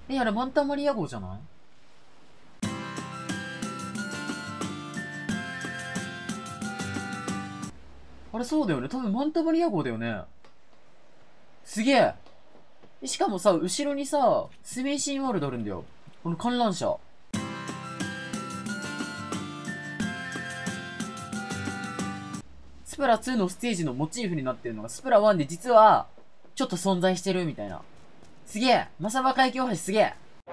あれマンタマリア号じゃない？あれそうだよね。多分マンタマリア号だよね。すげえ。しかもさ、後ろにさ、スメイシンワールドあるんだよ。この観覧車。スプラ2のステージのモチーフになってるのがスプラ1で実は、ちょっと存在してるみたいな。すげえ。マサバ海峡大橋すげえ。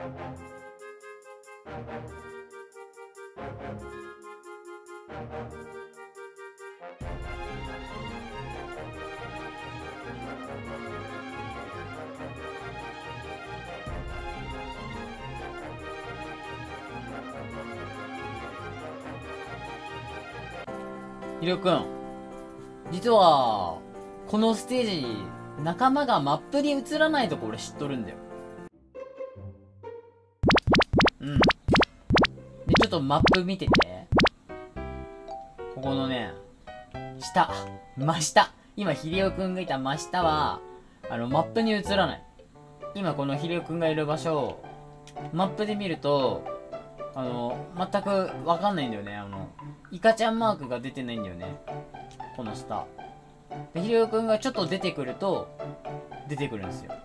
ひろくん。実は、このステージ、仲間がマップに映らないとこ俺知っとるんだよ。うん。で、ちょっとマップ見てて。ここのね、下。真下。今、ひりおくんがいた真下は、マップに映らない。今、このひりおくんがいる場所、マップで見ると、全くわかんないんだよね。イカちゃんマークが出てないんだよね。この下。で、ひりおくんがちょっと出てくると、出てくるんですよ。